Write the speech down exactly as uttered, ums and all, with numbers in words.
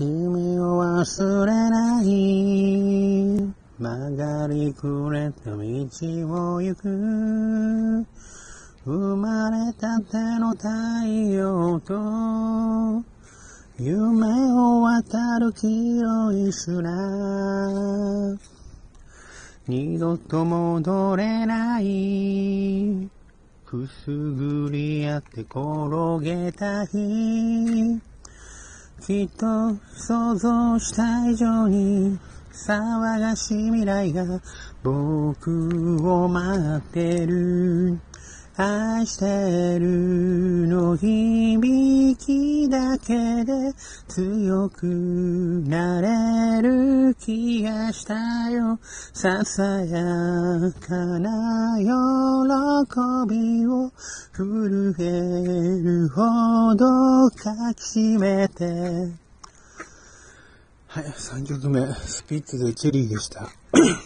君を忘れない。曲がりくれた道を行く。生まれたての太陽と夢を渡る黄色い砂。二度と戻れない。くすぐり合って転げた日。きっと想像した以上に騒がしい未来が僕を待ってる。愛してるの響きだけで強くなれる気がしたよ。ささやかな喜びを震えるほどかきしめて。はい、さんきょくめスピッツでチェリーでした。